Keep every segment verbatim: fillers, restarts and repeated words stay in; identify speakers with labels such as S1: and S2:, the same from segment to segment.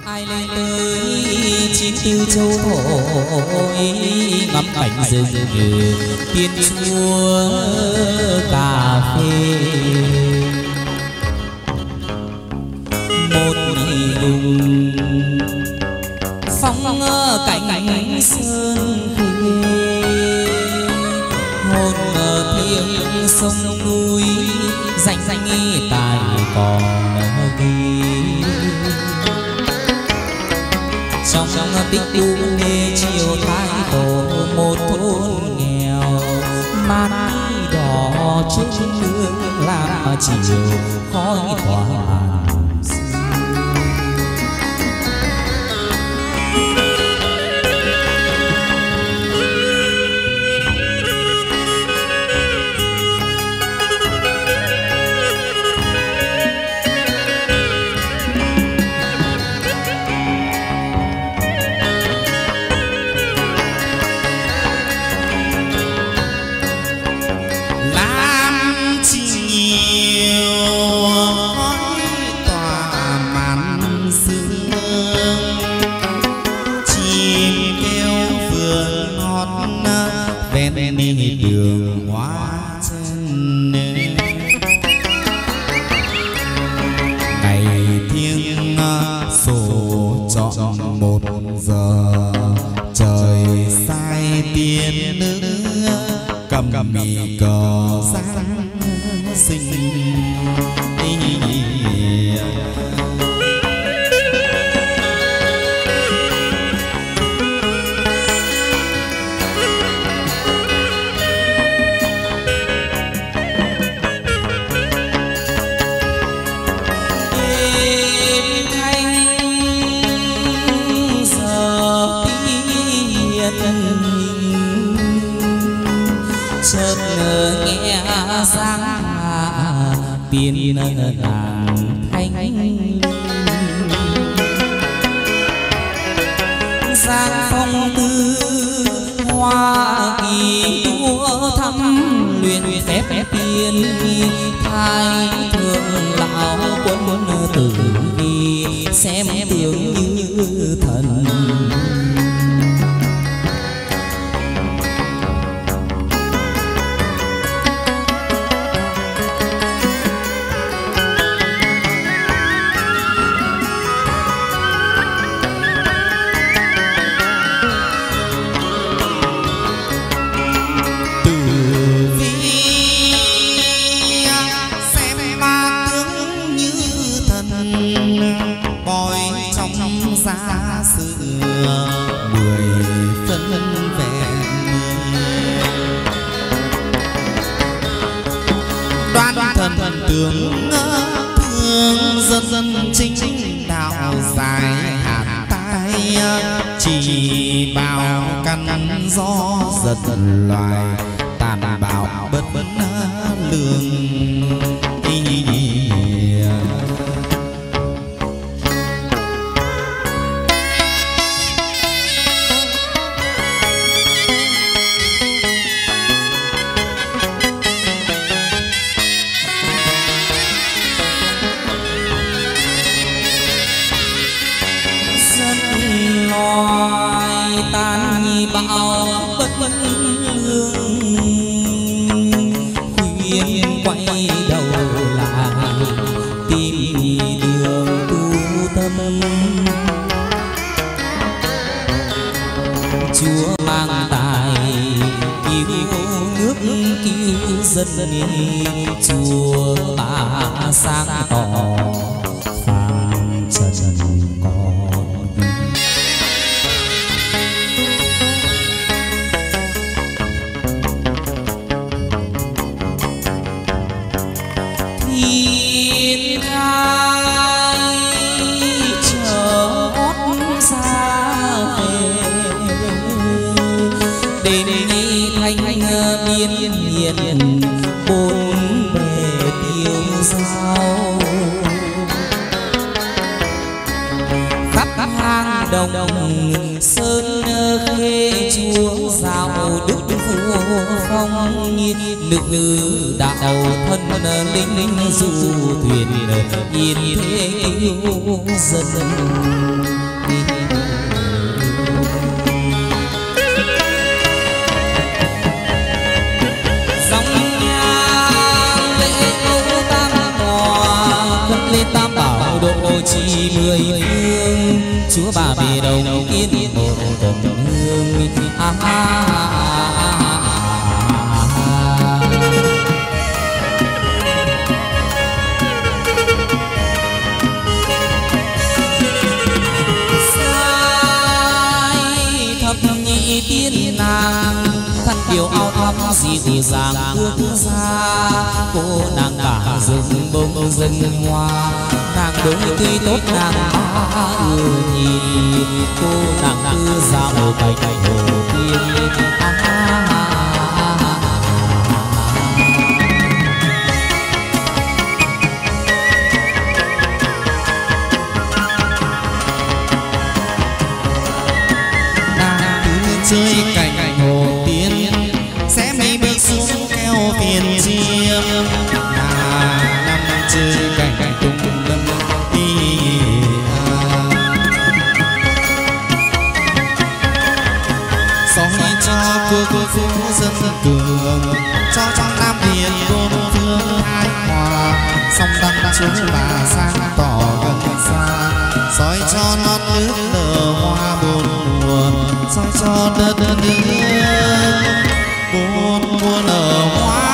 S1: ai lên tới chín tư châu thổ ngắm cảnh rừng tiên chúa cà phê một vùng phong cảnh sơn quê hồn thiêng sông núi danh danh tài còn ghi trong tích đu nê chiều thái tổ một thôn nghèo mát đỏ trên nương làm chiều khói tỏa đường hóa chân ngày thiêng sổ chọn một giờ trời sai tiên nữ cầm mì cờ giáng sinh chợt nghe sáng tiên đàn thanh giang phong tư hoa kỳ đua thăm luyện phép tiên thái thượng lão quân tử vi xem tưởng như thần xa xưa mười phân vẹn đoan thần thần tướng thương dân dân chính chính đạo dài hạt tai chỉ bảo căn gió giật loài tàn bạo bất bất lương loài tan nhì bão bất bất lương khuyên quay đầu lại tìm đường tu tâm chúa mang tài cứu nước cứu dân chúa ta sáng tỏ phàm trần còn thiên thai chợt xa về đến thanh biên hiền bốn bề tiêu dao khắp hang đồng sơn khê chúa dạo đức vua phong nữ nữ đạo thân linh linh du thuyền yên thế yêu dân
S2: trì mười phương, chúa bà về đồng yên một đồng hương. À, à, à, à, à. Tiên nàng thân kiều áo thắm dịu dàng bước ra, cô nàng cả rừng bông rừng hoa, nàng đối tươi tốt nàng ta ưa nhìn, cô nàng cứ dạo cạnh cạnh hồ tiên.
S1: Chơi cạnh hồ tiên sẽ mi bước xuống theo tiền chiêm, là năm chơi cạnh tung lâm đi. Soi cho cô cô phú dân cường, cho trong Nam Việt bốn phương hai hòa, song đăng chúng bà sang tỏ gần xa, soi cho non nước nở hoa bốn mùa, soi cho đất nước bốn mùa nở hoa.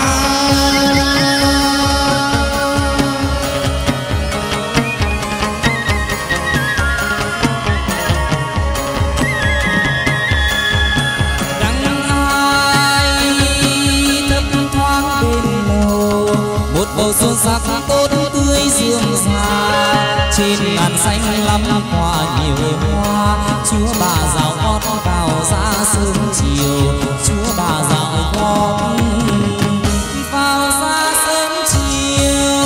S2: Đắng ai thấp thoáng bên lầu, một bầu xuân sắc tốt tươi dương già, trên ngàn xanh lắm hoa nhiều hoa, chúa bà dạo gót vào ra sớm chiều, chúa bà dạo gót vào ra sớm chiều.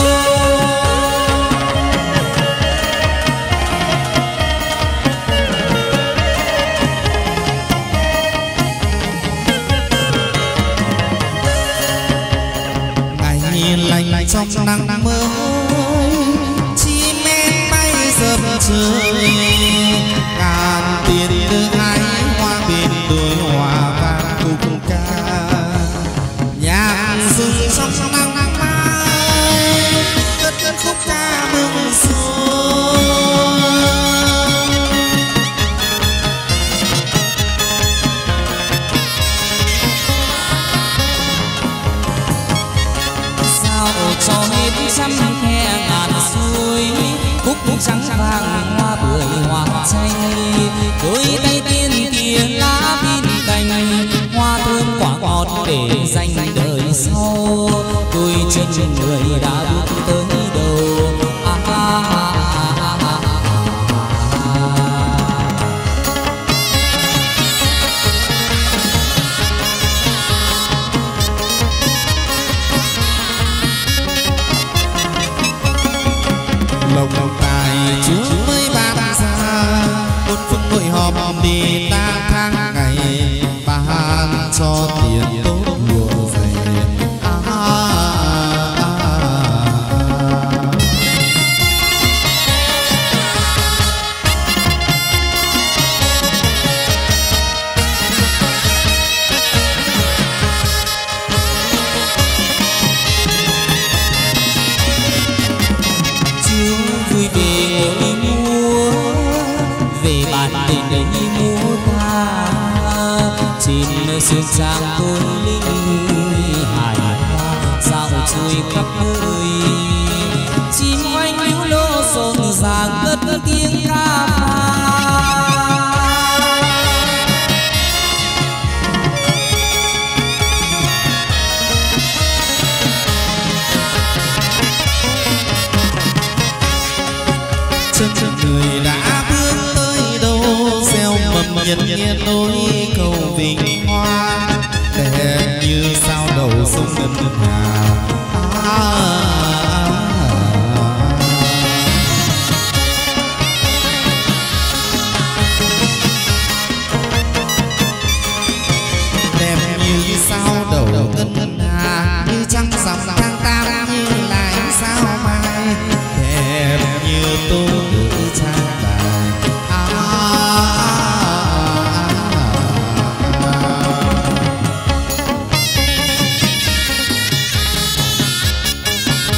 S1: Ngày lạnh trong nắng mới, chim én bay dập trời, ngàn tiền đưa hái hoa bên đôi hoa vàng cùng ca, nhạc rừng trong nắng mai cất cất khúc ca mừng xuân.
S2: Sao cho hết trăm khe ngàn suối, cúc trắng vàng hoa bưởi hoa chanh, đôi tay tiên kia lá bên cành, hoa thơm quả ngọt để dành đời sau, đôi chân người đã bước tới đầu. À, à, à, à, à, à.
S1: Lộc lộc tài chúa mới ban ra, một phút hội họp đi ta tháng ngày, ban cho tiền tốt lụa dày. À, à, à, à.
S2: Vui về ngồi múa, về bàn để đấy múa ca, trên sườn trang tôn linh hải hoa dạo chơi khắp nơi, chim oanh liễu lô rộn ràng cất tiếng ca vang.
S1: Chân người đã bước tới đâu, gieo mầm nhiệt nhiệt đôi cầu vinh hoa, đẹp như sao đầu sông ngân hà. À, à, à. Đẹp như sao đầu ngân hà, như trăng rằm tháng tám như là ánh sao mai, đẹp như tô nữ trang vàng. À, à, à, à, à.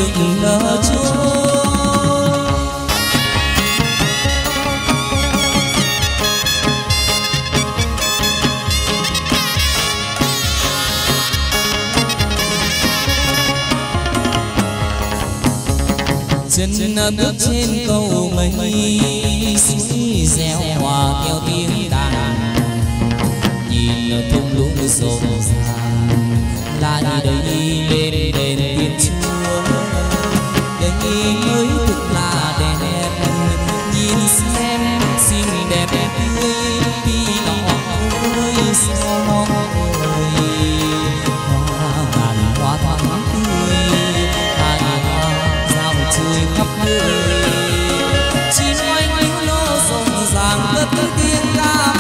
S2: rực nở trôi. Chân bước trên cầu mây suối reo hòa theo tiếng đàn, nhìn thung lũng rộn ràng lại đây lên đền Thiên Chúa. Đây mới thực là đẹp, nhìn xem xinh đẹp tươi đi lọ ơi sao ơi hoa ngàn hoa thoáng tươi hai hoa giao chơi khắp nơi, chim oanh những lô rộn ràng cất tiếng ca.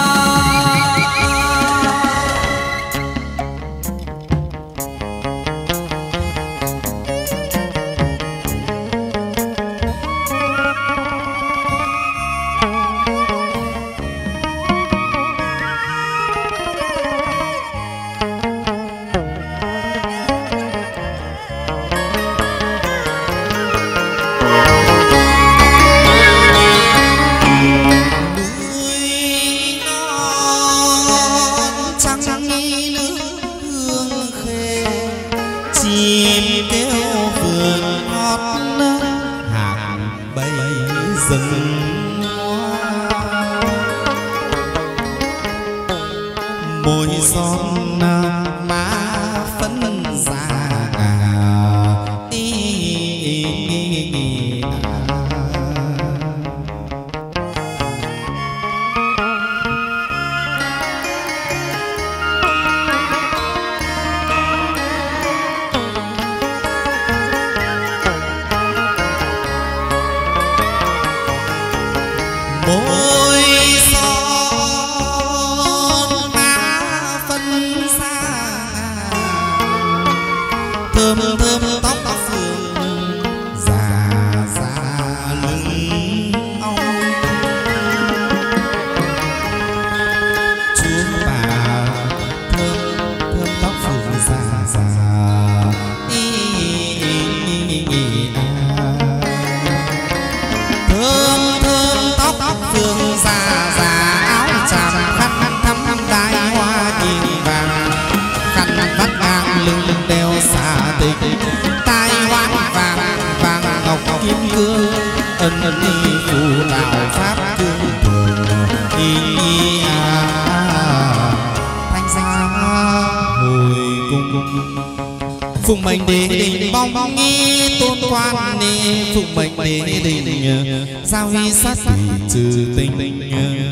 S1: Phụng mệnh đế đình bong nghi tôn quan ni, phụng mệnh đế đình giao hy sát thủy trừ tình.